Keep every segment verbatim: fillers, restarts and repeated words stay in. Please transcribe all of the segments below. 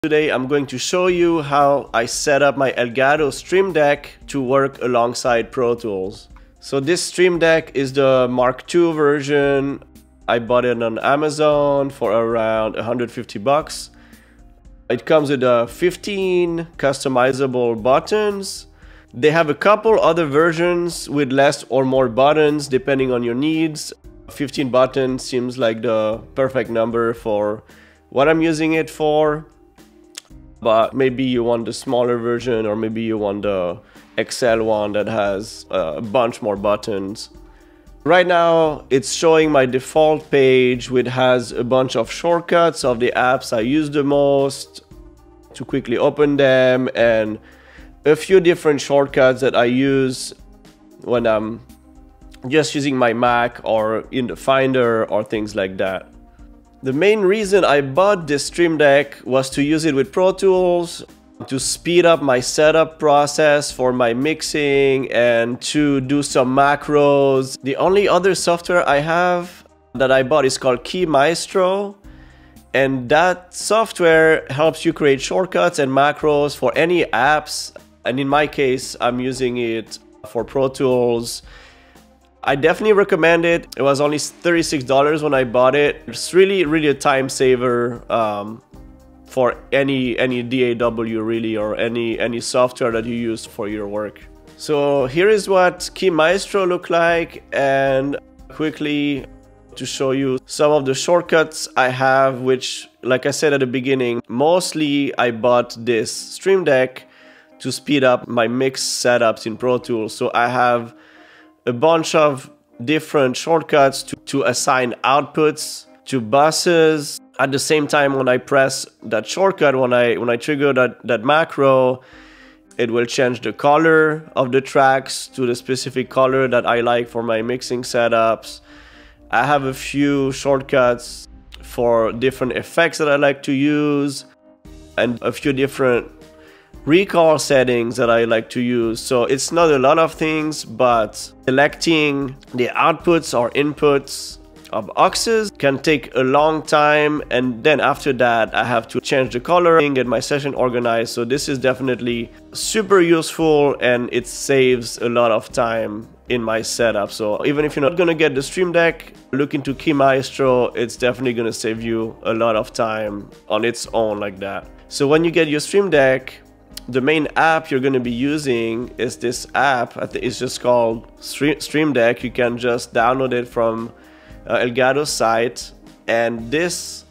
Today I'm going to show you how I set up my Elgato Stream Deck to work alongside Pro Tools. So this Stream Deck is the Mark two version. I bought it on Amazon for around one hundred fifty bucks. It comes with uh, fifteen customizable buttons. They have a couple other versions with less or more buttons depending on your needs. fifteen buttons seems like the perfect number for what I'm using it for. But maybe you want the smaller version, or maybe you want the X L one that has a bunch more buttons. Right now it's showing my default page, which has a bunch of shortcuts of the apps I use the most to quickly open them, and a few different shortcuts that I use when I'm just using my Mac or in the Finder or things like that. The main reason I bought this Stream Deck was to use it with Pro Tools, to speed up my setup process for my mixing and to do some macros. The only other software I have that I bought is called Keyboard Maestro, and that software helps you create shortcuts and macros for any apps, and in my case I'm using it for Pro Tools. I definitely recommend it. It was only thirty-six dollars when I bought it. It's really, really a time saver um, for any any D A W really, or any any software that you use for your work. So here is what Keyboard Maestro look like, and quickly to show you some of the shortcuts I have, which, like I said at the beginning, mostly I bought this Stream Deck to speed up my mix setups in Pro Tools. So I have a bunch of different shortcuts to, to assign outputs to buses. At the same time, when I press that shortcut, when I when I trigger that, that macro, it will change the color of the tracks to the specific color that I like for my mixing setups. I have a few shortcuts for different effects that I like to use, and a few different recall settings that I like to use. So it's not a lot of things, but selecting the outputs or inputs of auxes can take a long time, and then after that I have to change the coloring, get my session organized. So this is definitely super useful, and it saves a lot of time in my setup. So even if you're not gonna get the Stream Deck, look into Keyboard Maestro. It's definitely gonna save you a lot of time on its own like that. So when you get your Stream Deck, the main app you're going to be using is this app. It's just called Stream Deck. You can just download it from uh, Elgato's site, and this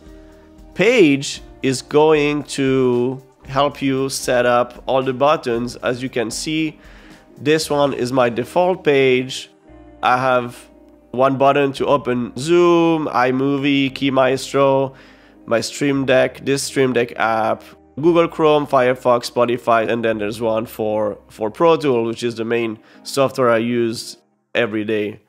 page is going to help you set up all the buttons. As you can see, this one is my default page. I have one button to open Zoom, iMovie, Keyboard Maestro, my Stream Deck, this Stream Deck app, Google Chrome, Firefox, Spotify, and then there's one for, for Pro Tools, which is the main software I use every day.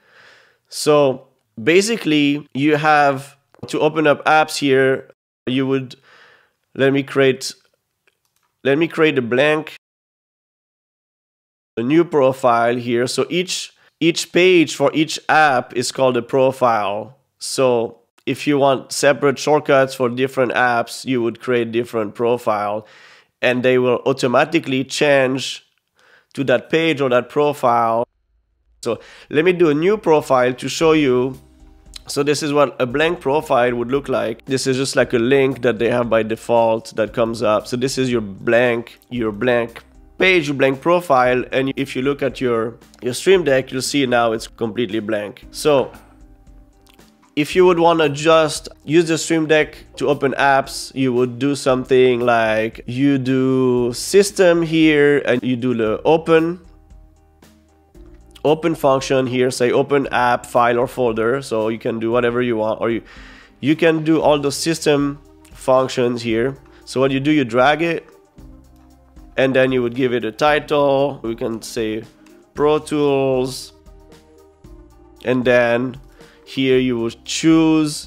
So basically, you have to open up apps here. You would, let me create, let me create a blank, a new profile here. So each, each page for each app is called a profile. So if you want separate shortcuts for different apps, you would create different profile, and they will automatically change to that page or that profile. So let me do a new profile to show you. So this is what a blank profile would look like. This is just like a link that they have by default that comes up. So this is your blank, your blank page, your blank profile, and if you look at your, your Stream Deck, you'll see now it's completely blank. So if you would want to just use the Stream Deck to open apps, you would do something like you do system here, and you do the open open function here, say open app, file, or folder. So you can do whatever you want, or you you can do all the system functions here. So what you do, you drag it, and then you would give it a title. We can say Pro Tools, and then here you will choose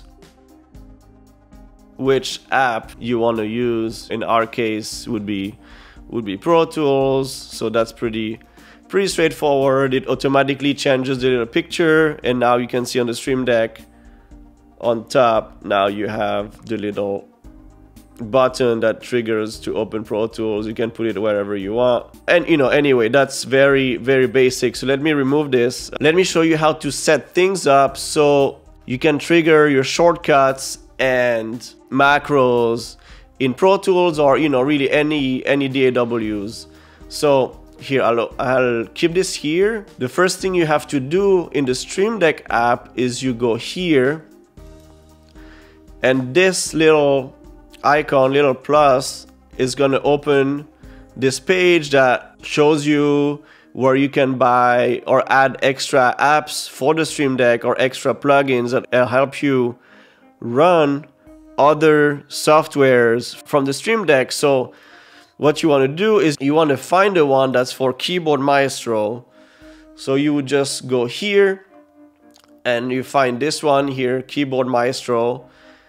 which app you want to use. In our case would be would be Pro Tools. So that's pretty pretty straightforward. It automatically changes the little picture, and now you can see on the Stream Deck on top, now you have the little button that triggers to open Pro Tools. You can put it wherever you want. And you know, anyway, that's very, very basic. So let me remove this. Let me show you how to set things up so you can trigger your shortcuts and macros in Pro Tools, or you know, really any any D A Ws. So here, I'll, I'll keep this here. The first thing you have to do in the Stream Deck app is you go here, and this little icon, little plus, is gonna open this page that shows you where you can buy or add extra apps for the Stream Deck or extra plugins that help you run other softwares from the Stream Deck. So what you want to do is you want to find the one that's for Keyboard Maestro. So you would just go here and you find this one here, Keyboard Maestro,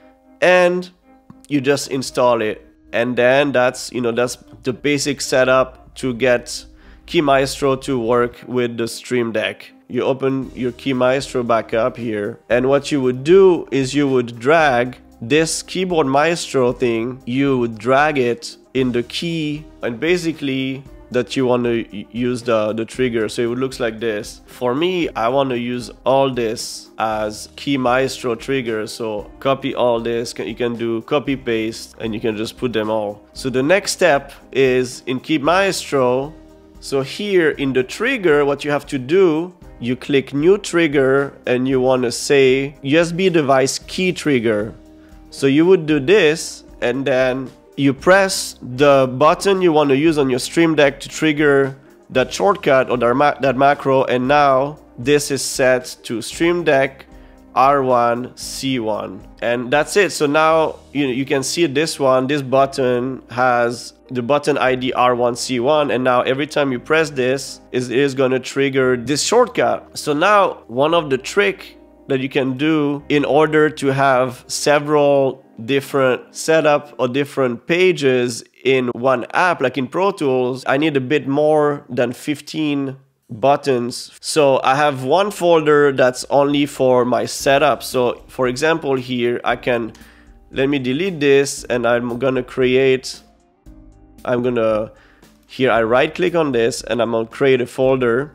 and you just install it. And then that's, you know, that's the basic setup to get Key Maestro to work with the Stream Deck. You open your Key Maestro back up here, and what you would do is you would drag this Keyboard Maestro thing, you would drag it in the key, and basically that you want to use the, the trigger. So it looks like this. For me, I want to use all this as Key Maestro trigger. So copy all this, you can do copy paste, and you can just put them all. So the next step is in Key Maestro. So here in the trigger, what you have to do, you click new trigger and you want to say U S B device key trigger. So you would do this, and then you press the button you want to use on your Stream Deck to trigger that shortcut or that, ma that macro, and now this is set to Stream Deck R one C one, and that's it. So now you know, you can see this one, this button has the button I D R one C one, and now every time you press this, it is going to trigger this shortcut. So now one of the trick that you can do in order to have several different setup or different pages in one app, like in Pro Tools, I need a bit more than fifteen buttons. So I have one folder that's only for my setup. So for example, here I can, let me delete this, and I'm gonna create, I'm gonna, here I right click on this and I'm gonna create a folder.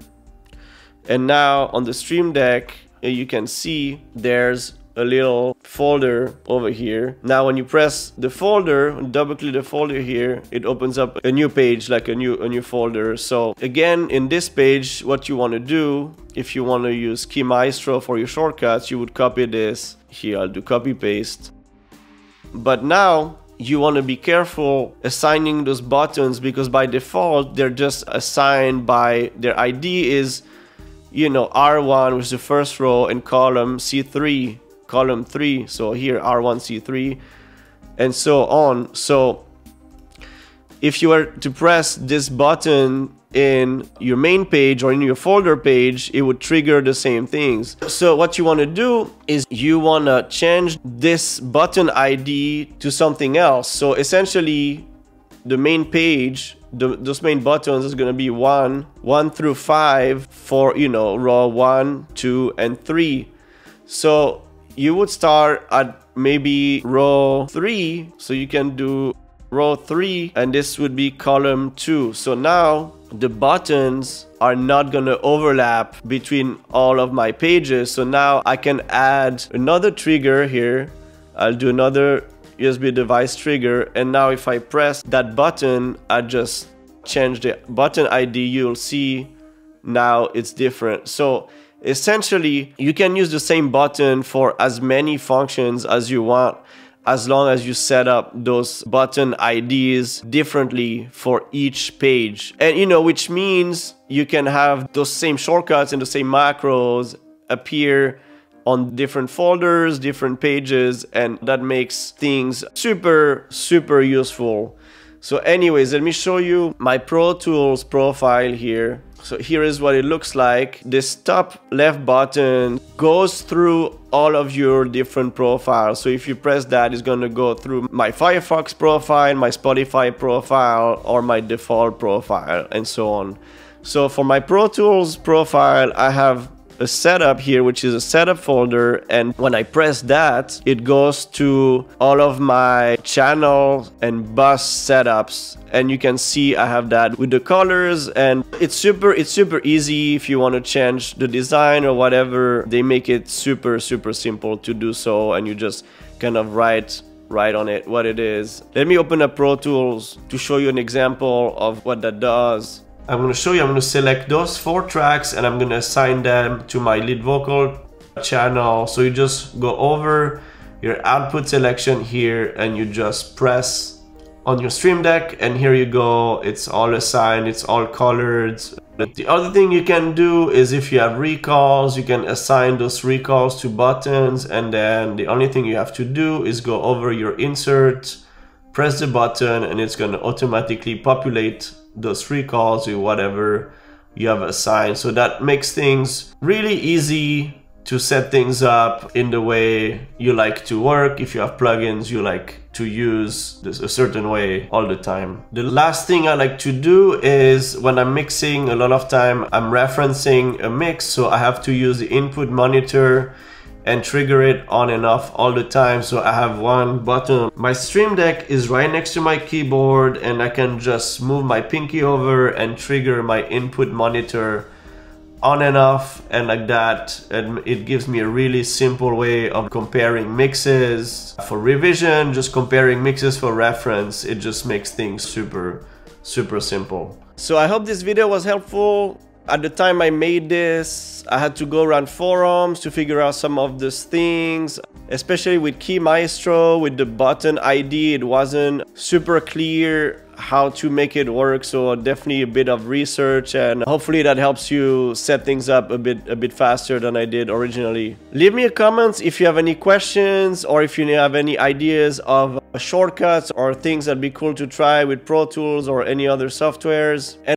And now on the Stream Deck, you can see there's a little folder over here. Now when you press the folder, double click the folder here, it opens up a new page, like a new a new folder. So again, in this page, what you want to do, if you want to use Key Maestro for your shortcuts, you would copy this. Here I'll do copy paste. But now you want to be careful assigning those buttons, because by default they're just assigned by their I D is, you know, R one, which is the first row, and column C three, column three. So here R one C three, and so on. So if you were to press this button in your main page or in your folder page, it would trigger the same things. So what you want to do is you want to change this button I D to something else. So essentially the main page, the, those main buttons is going to be one, one through five for, you know, row one, two, and three. So you would start at maybe row three. So you can do row three, and this would be column two. So now the buttons are not going to overlap between all of my pages. So now I can add another trigger here. I'll do another U S B device trigger, and now if I press that button, I just change the button I D, you'll see now it's different. So essentially you can use the same button for as many functions as you want, as long as you set up those button I Ds differently for each page. And you know, which means you can have those same shortcuts and the same macros appear on different folders, different pages, and that makes things super, super useful. So anyways, let me show you my Pro Tools profile here. So here is what it looks like. This top left button goes through all of your different profiles. So if you press that, it's going to go through my Firefox profile, my Spotify profile, or my default profile, and so on. So for my Pro Tools profile, I have a setup here, which is a setup folder, and when I press that, it goes to all of my channel and bus setups, and you can see I have that with the colors, and it's super it's super easy if you want to change the design or whatever. They make it super super simple to do so, and you just kind of write write on it what it is. Let me open up Pro Tools to show you an example of what that does. I'm going to show you, I'm going to select those four tracks and I'm going to assign them to my lead vocal channel. So you just go over your output selection here and you just press on your Stream Deck, and here you go, it's all assigned, it's all colored. The other thing you can do is if you have recalls, you can assign those recalls to buttons, and then the only thing you have to do is go over your insert, press the button, and it's going to automatically populate those recalls with whatever you have assigned. So that makes things really easy to set things up in the way you like to work. If you have plugins you like to use this a certain way all the time. The last thing I like to do is when I'm mixing, a lot of time I'm referencing a mix, so I have to use the input monitor and trigger it on and off all the time. So I have one button. My Stream Deck is right next to my keyboard, and I can just move my pinky over and trigger my input monitor on and off, and like that, and it gives me a really simple way of comparing mixes. For revision, just comparing mixes for reference, it just makes things super super simple. So I hope this video was helpful. At the time I made this, I had to go around forums to figure out some of these things, especially with Keyboard Maestro, with the button I D. It wasn't super clear how to make it work, so definitely a bit of research, and hopefully that helps you set things up a bit a bit faster than I did originally. Leave me a comment if you have any questions, or if you have any ideas of shortcuts or things that'd be cool to try with Pro Tools or any other softwares. And